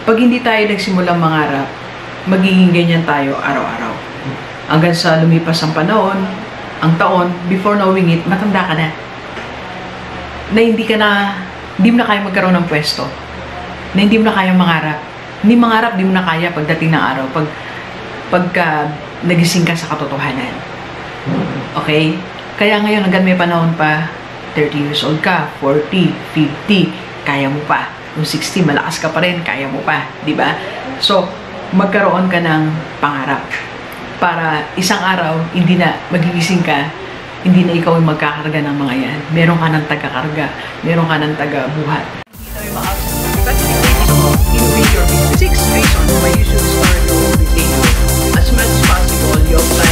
Pag hindi tayo nagsimulang mangarap, magiging ganyan tayo araw-araw. Hanggang sa lumipas ang panahon, ang taon, before knowing it, matanda ka na. Na hindi mo na kaya magkaroon ng pwesto. Na hindi mo na kaya mangarap. Hindi mangarap, hindi mo na kaya pagdating ng araw. Pagka nagising ka sa katotohanan. Okay? Kaya ngayon, hanggang may panahon pa, 30 years old ka, 40, 50, kaya mo pa. Kung 60, malakas ka pa rin, kaya mo pa. Diba? So, magkaroon ka ng pangarap. Para isang araw, hindi na magigising ka, hindi na ikaw yung magkakarga ng mga yan. Meron ka ng taga-karga, meron ka ng taga-buhat. Hindi tayo innovate your business. 6 reasons why you should start your own business. As much as possible, you apply.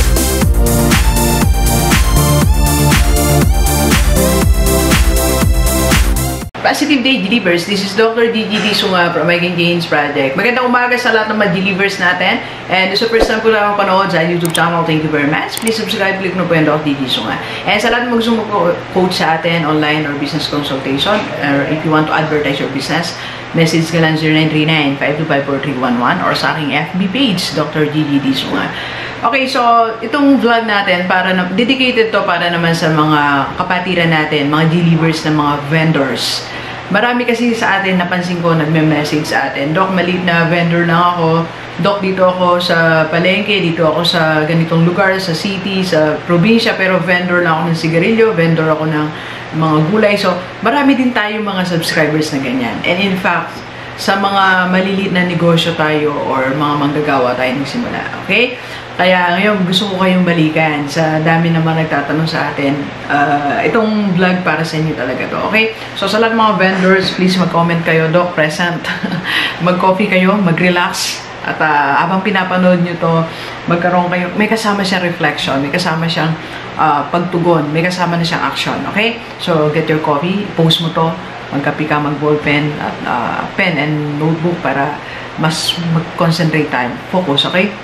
Positive Day Delivers. This is Dr. DG Disunga from Making Gains Project. Magandang umaga sa lahat ng mga delivers natin. And sa first time ko lang panood sa YouTube channel, thank you very much. Please subscribe, click na po yung Dr. DG Disunga. And sa lahat ng gusto mo coach sa atin, online or business consultation, or if you want to advertise your business, message ka lang 0939-525-4311 or sa aking FB page, Dr. DG Disunga. Okay, so itong vlog natin, dedicated to para naman sa mga kapatiran natin, mga delivers ng mga vendors. Marami kasi sa atin, napansin ko, nagme-message sa atin, Doc, maliit na vendor lang ako. Doc, dito ako sa palengke, dito ako sa ganitong lugar, sa city, sa probinsya, pero vendor lang ako ng sigarilyo, vendor ako ng mga gulay. So, marami din tayo mga subscribers na ganyan. And in fact, sa mga maliliit na negosyo tayo or mga manggagawa tayo nagsimula. Okay? Kaya ngayon gusto ko kayong balikan sa dami naman nagtatanong sa atin. Itong vlog para sa inyo talaga to. Okay? So sa lahat mga vendors, please mag-comment kayo. Doc, present. Mag-coffee kayo, mag-relax. At habang pinapanood nyo to, magkaroon kayo, may kasama siyang reflection, may kasama siyang pagtugon, may kasama na siyang action. Okay? So get your coffee, post mo to, magkapi ka, mag-ballpen at pen and notebook para mas mag-concentrate tayo. Focus, okay?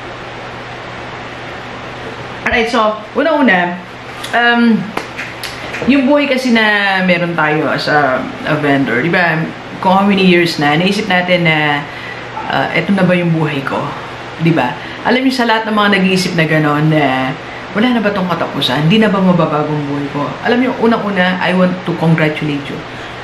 Alright, so, una-una, yung buhay kasi na meron tayo as a vendor, di ba, kung how many years na, naisip natin na eto na ba yung buhay ko? Di ba? Alam niyo sa lahat ng mga nag-iisip na gano'n na wala na ba itong katapusan? Hindi na ba mababagong buhay ko? Alam niyo, unang-una, I want to congratulate you.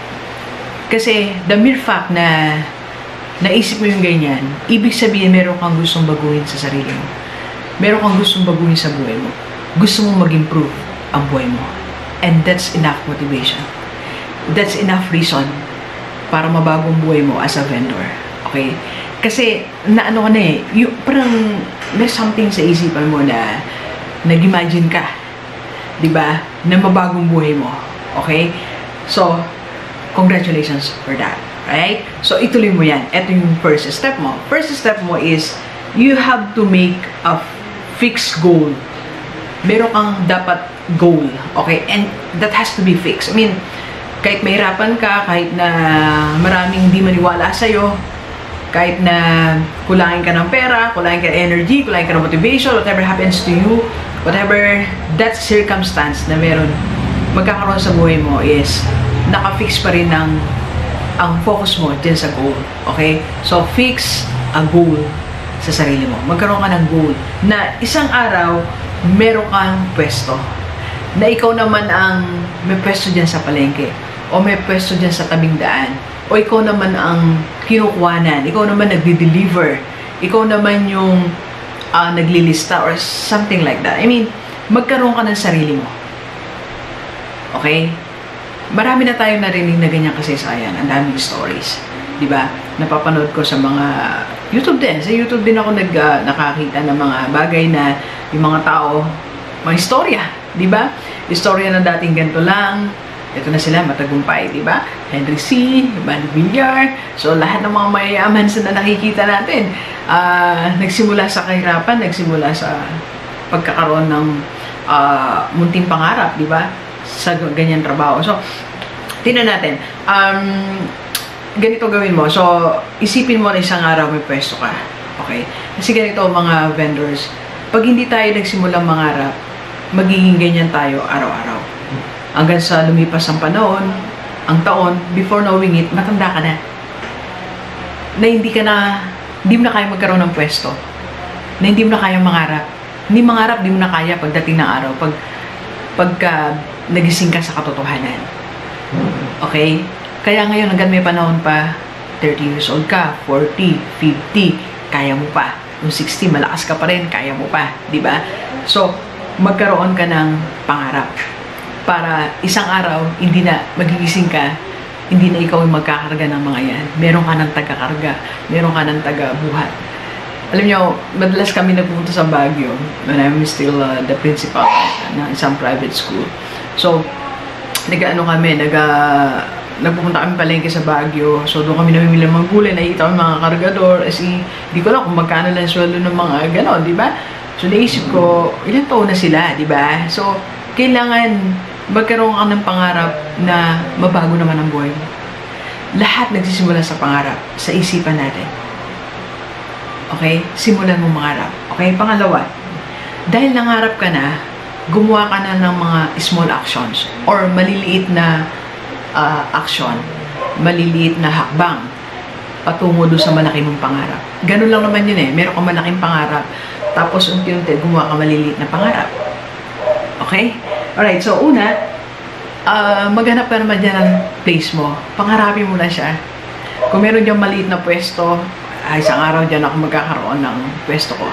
Kasi, the mere fact na naisip mo yung ganyan, ibig sabihin meron kang gustong baguhin sa sarili mo. Meron kang gustong baguhin sa buhay mo. Gusto mong mag-improve ang buhay mo. And that's enough motivation. That's enough reason para mabagong buhay mo as a vendor. Okay? Kasi, naano ka na eh, parang may something sa isipan mo na nag-imagine ka. Diba? Na mabagong buhay mo. Okay? So, congratulations for that. Right? So, ituloy mo yan. Ito yung first step mo. First step mo is, you have to make a fixed goal. Meron kang dapat goal. Okay? And that has to be fixed. I mean, kahit mahirapan ka, kahit na maraming hindi maniwala sa'yo, kahit na kulangin ka ng pera, kulangin ka ng energy, kulangin ka ng motivation, whatever happens to you, whatever that circumstance na meron, magkakaroon sa buhay mo is naka-fix pa rin ang focus mo dyan sa goal. Okay? So, fix a goal sa sarili mo. Magkaroon ka ng goal na isang araw, meron kang pwesto. Na ikaw naman ang may pwesto dyan sa palengke. O may pwesto dyan sa tabing daan. O ikaw naman ang kinukuhanan. Ikaw naman nagdi-deliver. Ikaw naman yung naglilista or something like that. I mean, magkaroon ka ng sarili mo. Okay? Marami na tayong narinig na ganyan kasaysayan. Ang daming stories. Diba? Napapanood ko sa mga YouTube din. Sa YouTube din ako nakakita ng mga bagay na yung mga tao, mga istorya. Diba? Istorya na dating ganito lang. Ito na sila, matagumpay. Diba? Henry C., Manny Villar. So, lahat ng mga mayayaman na nakikita natin, nagsimula sa kahirapan, nagsimula sa pagkakaroon ng munting pangarap. Diba? Sa ganyan trabaho. So, tingnan natin. Ganito gawin mo. So, isipin mo na isang araw may pwesto ka. Okay? Kasi ganito mga vendors, pag hindi tayo nagsimulang mangarap, magiging ganyan tayo araw-araw. Hanggang sa lumipas ang panahon, ang taon, before knowing it, matanda ka na. na hindi mo na kaya magkaroon ng pwesto, na hindi mo na kaya mangarap. Hindi mangarap, hindi mo na kaya pagdating ng araw, pagka nagising ka sa katotohanan. Okay? Kaya ngayon, hanggang may panahon pa, 30 years old ka, 40, 50, kaya mo pa. Yung 60, malakas ka pa rin, kaya mo pa. Diba? So, magkaroon ka ng pangarap. Para isang araw, hindi na magigising ka, hindi na ikaw yung magkakarga ng mga yan. Meron ka ng taga-karga, meron ka ng taga-buhat. Alam nyo, madalas kami nagpupunta sa Baguio when I'm still the principal ng isang private school. So, nagpupunta kami palengke sa Baguio. So, doon kami namimili ng mga gulay, nakikita ko yung mga kargador. Hindi ko lang kung magkano lang sweldo ng mga gano'n, di ba? So, naisip ko, ilang taon na sila, di ba? So, kailangan magkaroon ka ng pangarap na mabago naman ang buhay mo. Lahat nagsisimula sa pangarap, sa isipan natin. Okay? Simulan mo mangarap. Okay? Pangalawa, dahil nangarap ka na, gumawa ka na ng mga small actions or maliliit na action, maliliit na hakbang patungo doon sa malaki mong pangarap. Ganun lang naman yun eh. Meron kang malaking pangarap, tapos unti-unti gumawa ka maliliit na pangarap. Okay? Alright, so una, maghanap ka naman dyan ng place mo. Pangarapin mo na siya. Kung meron dyan maliit na pwesto, isang araw dyan ako magkakaroon ng pwesto ko.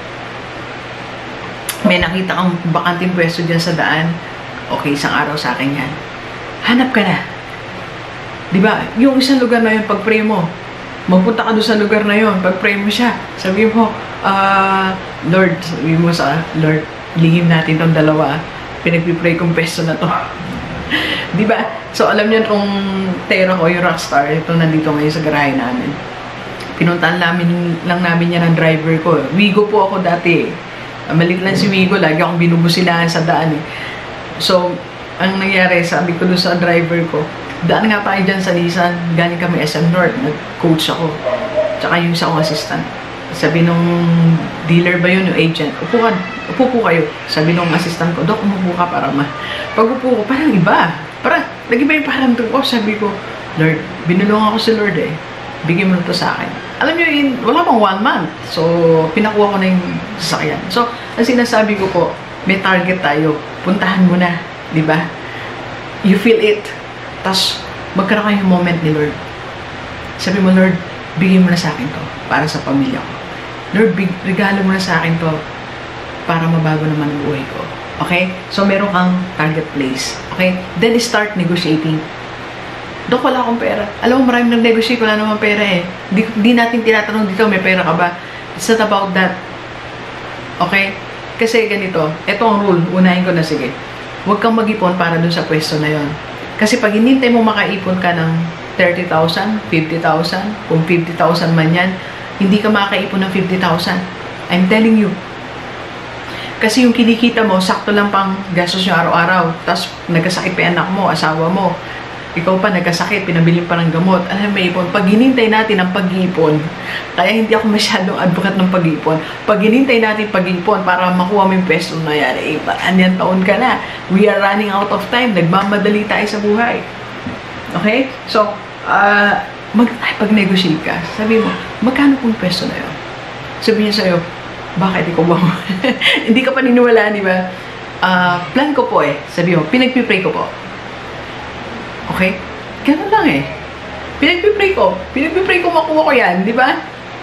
May nakita kang bakanting pwesto dyan sa daan, okay, isang araw sa akin yan. Hanap ka na. Diba? Yung isang lugar na yun, pag-pray mo, magpunta ka doon sa lugar na yun, pag-pray mo siya, sabi mo, Lord, sabi mo sa Lord, lihim natin tong dalawa, pinagpipray kong pwesto na to. Diba? So, alam niyo itong Tera ko, yung rockstar, ito nandito ngayon sa garahe namin. Pinuntahan lang namin yan ng driver ko. Wigo po ako dati. Maliit lang si Wigo, lagi akong binubusilahan sa daan eh. So, ang nangyari, sabi ko doon sa driver ko, daan nga tayo dyan sa Nissan, galing kami SM North, nag-coach ako. Tsaka yung isa kong assistant. Sabi nung dealer ba yun, yung agent, upo po kayo. Sabi nung assistant ko, Dok, umupo ka para pag upo ko, parang iba. Parang, nag-iba yung pakiramdam ko. Sabi ko, Lord, binulungan ako si Lord eh. Bigyan mo na to sa akin. Alam nyo, wala pang 1 month. So, pinakuha ko na yung sasakyan. So, ang sinasabi ko po, may target tayo. Puntahan mo na. Diba? You feel it. Tapos, magkaroon kayo yung moment ni Lord. Sabi mo, Lord, bigyan mo na sa akin to para sa pamilya ko. Lord, regalo mo na sa akin to para mabago naman ang buhay ko. Okay? So, meron kang target place. Okay? Then, start negotiating. Dok, wala akong pera. Alam mo, maraming nag-negotiate, wala naman pera eh. Di natin tinatanong dito, may pera ka ba? It's not about that. Okay? Kasi ganito, ito ang rule, unahin ko na, sige. Huwag kang mag-ipon para dun sa pwesto na yon. Kasi pag hinintay mo makaipon ka ng 30,000, 50,000, kung 50,000 man yan, hindi ka makaipon ng 50,000. I'm telling you. Kasi yung kinikita mo, sakto lang pang gastos nyo araw-araw. Tapos nagkasakit pa anak mo, asawa mo. Ikaw pa nagkasakit, pinabilin pa ng gamot. Alam mo, ipon. Pag hinintay natin ang pag-iipon, kaya hindi ako masyadong advocate ng pag-iipon. Pag hinintay natin pag-iipon para makuha mo yung pwesto na yan, eh, anyan taon ka na. We are running out of time. Nagmamadali tayo sa buhay. Okay? So, pag-negotiate ka, sabi mo, magkano pong pwesto na yun? Sabi niya sa'yo, bakit ikaw ba? Hindi ka paniniwalaan, di ba? Plan ko po eh. Sabi mo, pinagpipray ko po. Okay? Ganun lang eh. Pinagpipray ko makuha ko yan, di ba?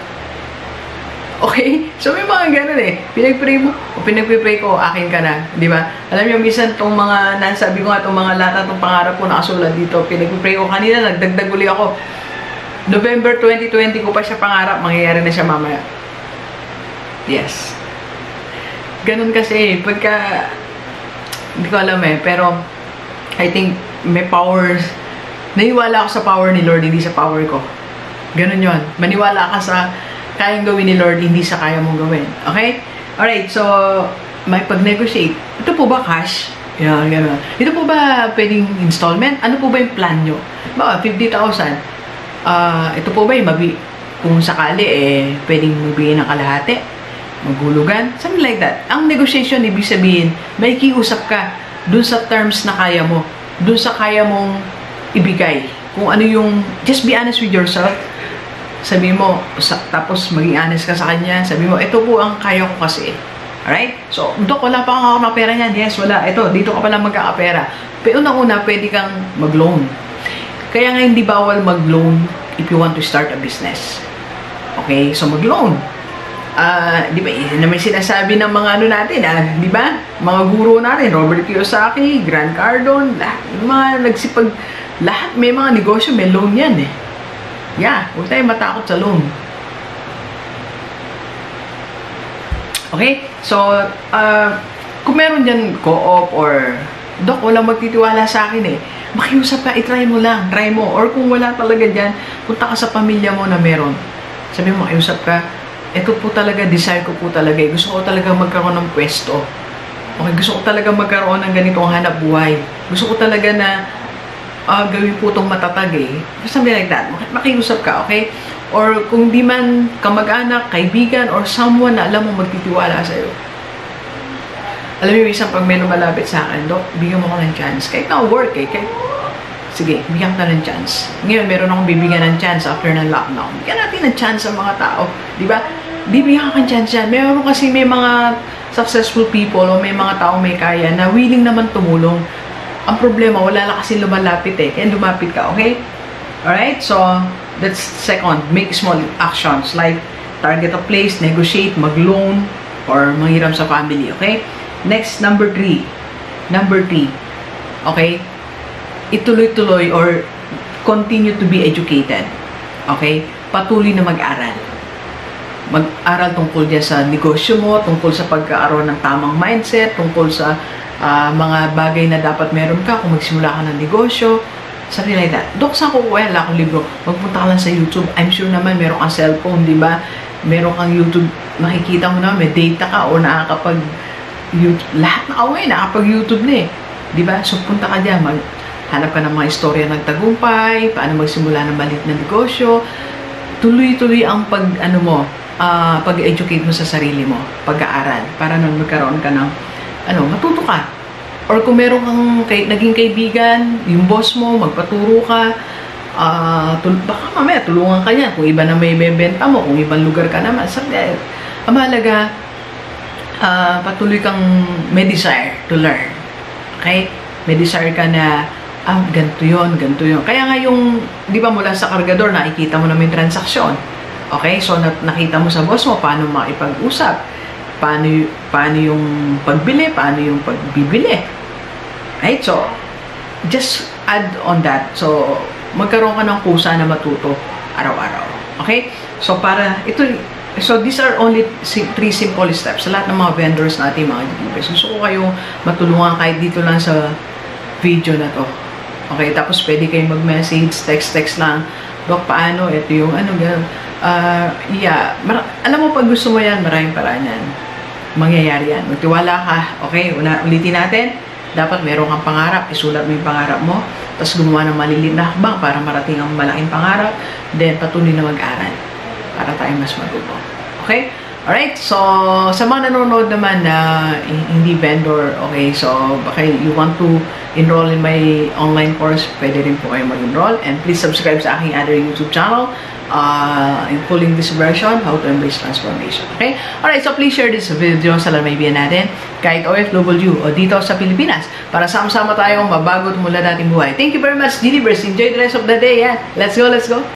Okay? So may mga ganun eh. Pinagpipray ko, akin ka na, di ba? Alam niyo, minsan tong mga, nasabi ko nga, tong mga lata, tong pangarap ko nakasulat dito, pinagpipray ko kanina, nagdagdag uli ako. November 2020 ko pa siya pangarap, mangyayari na siya mamaya. Yes. Ganun kasi, pagka, hindi ko alam eh, pero, I think, may powers. Naniwala ako sa power ni Lord, hindi sa power ko. Ganun yon. Maniwala ka sa kayang gawin ni Lord, hindi sa kaya mong gawin. Okay? Alright, so, may pag-negotiate. Ito po ba cash? Yan, gano'n. Ito po ba pwedeng installment? Ano po ba yung plan nyo? Baka 50,000. Ito po ba yung kung sakali, pwedeng magbigay ng kalahati? Maghulugan? Something like that. Ang negotiation, ibig sabihin, may kiusap ka dun sa terms na kaya mo. Dun sa kaya mong ibigay. Kung ano yung, just be honest with yourself. sabi mo, tapos maging honest ka sa kanya, sabi mo, ito po ang kaya ko kasi. Alright? So, Dok, wala pa akong pera niyan. Yes, wala. Ito, dito ka pala magkakapera. Pero unang-una, pwede kang mag-loan. Kaya nga hindi bawal mag-loan if you want to start a business. Okay? So, mag-loan. Di ba, naman sinasabi ng mga ano natin, di ba? Mga guro natin, Robert Kiyosaki, Grant Cardone, mga nagsipag, lahat may mga negosyo, may loan yan eh. Yeah, huwag tayong matakot sa loan. Okay? So, kung meron dyan co-op or, Dok, walang magtitiwala sa akin eh. Makiusap ka, itry mo lang, try mo. Or kung wala talaga dyan, punta ka sa pamilya mo na meron. Sabi mo, makiusap ka, ito po talaga, desire ko po talaga. Gusto ko talaga magkaroon ng pwesto. Okay, gusto ko talaga magkaroon ng ganitong hanap buhay. Gusto ko talaga na gawin po itong matatag eh. Something like that. Makiusap ka, okay? Or kung di man kamag-anak, kaibigan, or someone na alam mo magtitiwala sa'yo. Alam mo, isang pag may lumalapit sa akin, Dok, bigyan mo ko ng chance. Kahit na work eh, sige, bigyan ka ng chance. Ngayon, meron akong bibigyan ng chance after ng lockdown. Bigyan natin ng chance sa mga tao. Di ba? Bibigyan ka ng chance yan. Meron kasi may mga successful people o may mga tao may kaya na willing naman tumulong. Ang problema, wala lang kasi lumalapit eh. Kaya lumapit ka, okay? Alright? So, that's second. Make small actions like target a place, negotiate, mag-loan, or manghiram sa family, okay? Next, number 3. Okay? Ituloy-tuloy or continue to be educated. Okay? Patuloy na mag-aral. Mag-aral tungkol dyan sa negosyo mo, tungkol sa pagkaaroon ng tamang mindset, tungkol sa mga bagay na dapat meron ka kung magsimula ka ng negosyo. Something like that. Dok, saan ko kuha? Wala akong libro. Magpunta ka lang sa YouTube. I'm sure naman meron kang cellphone, di ba? Meron kang YouTube. Makikita mo na may data ka o nakakapag-YouTube. Lahat na away, nakapag-YouTube na eh. Di ba? So, punta ka dyan. Hanap ka ng mga istorya ng tagumpay, paano magsimula ng maliit na negosyo. Tuloy-tuloy ang pag-educate mo sa sarili mo, pag-aaral, para nang magkaroon ka ng, matuto ka. Or kung meron kang naging kaibigan, yung boss mo, magpaturo ka, baka mamaya tulungan ka niyan. Kung iba na may benta mo, kung ibang lugar ka naman, ang mahalaga, patuloy kang may desire to learn. Okay? May desire ka na, ganito yun. Kaya nga yung, di ba mula sa kargador, nakikita mo na may transaksyon. Okay? So, nakita mo sa boss mo, paano makipag-usap. Paano yung pagbili, paano yung pagbibili. Right? So, just add on that. So, magkaroon ka ng kusa na matuto araw-araw. Okay? So, these are only 3 simple steps. Sa lahat ng mga vendors natin, mga deliverers. Gusto ko kayong matulungan kahit dito lang sa video na to. Okay? Tapos, pwede kayong mag-message, text lang. Dok, paano? Ito yung gano'n. Alam mo, pag gusto mo yan, maraming paraan yan. Mangyayari yan. Magtiwala ka. Okay? Ulitin natin. Dapat meron kang pangarap. Isulat mo yung pangarap mo. Tapos gumawa ng maliliit na hakbang para marating ang malaking pangarap. Then, patuloy na mag-aral. Para tayo mas matuto. Okay? Alright? So, sa mga nanonood naman na hindi vendor, okay? So, baka you want to enroll in my online course, pwede rin po kayo mag-enroll. And please subscribe sa aking other YouTube channel. Including this version, How to Embrace Transformation. Okay? Alright, so please share this video sa lalmaybian natin, kahit OFW o dito sa Pilipinas, para sama-sama tayong mabago at mula nating buhay. Thank you very much, Delivers. Enjoy the rest of the day. Yeah? Let's go, let's go!